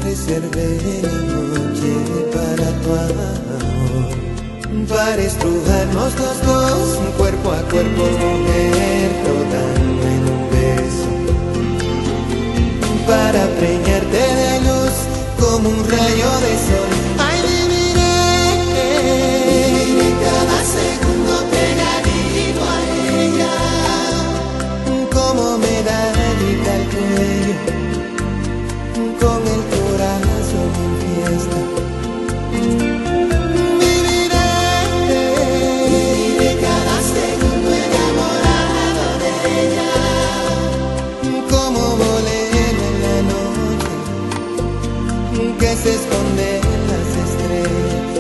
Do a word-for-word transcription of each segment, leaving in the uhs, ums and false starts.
reservé la noche para tu amor, para estrujarnos los dos, cuerpo a cuerpo, mujer, rodando en un beso, para preñarte de luz como un rayo de sol. Ay, viviré, viviré cada segundo pegadito a ella, como medallita al cuello, con el corazón en fiesta. Viviré, viviré cada segundo enamorado de ella, como bolero en la noche que se esconde en las estrellas.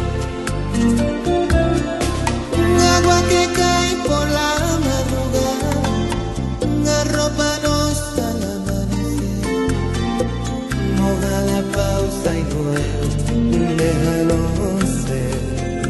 Agua que cae por la madrugada, arrópanos al amanecer. Moja la pausa y luego déjanos ser.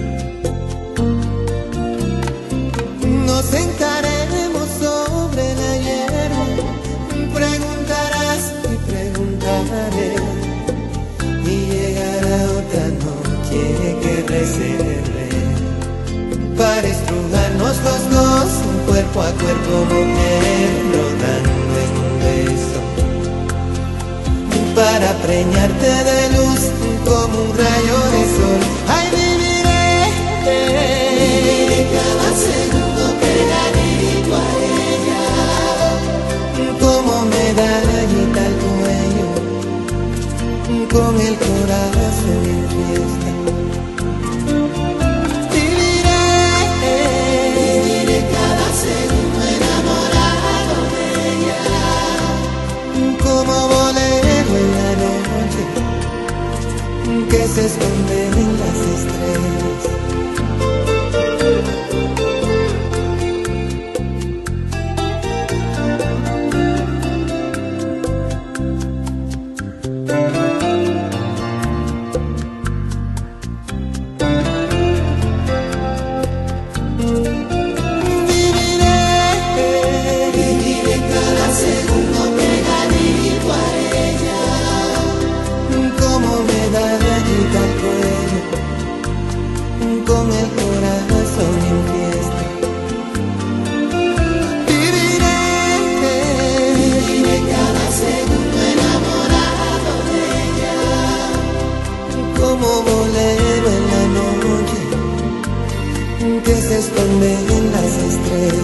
Nos sentaremos sobre la hierba, preguntarás y preguntaré, y llegará otra noche que reservé para estrujarnos los dos, cuerpo a cuerpo, mujer, rodando en un beso, para preñarte de luz como un rayo de sol. Ay, viviré, viviré cada segundo pegadito a ella, como medallita al cuello, con el corazón en fiesta. Viviré, viviré cada segundo enamorado de ella, como bolero en la noche que se esconde en las estrellas. Con el corazón en fiesta. Viviré, viviré cada segundo enamorado de ella, como bolero en la noche que se esconde en las estrellas.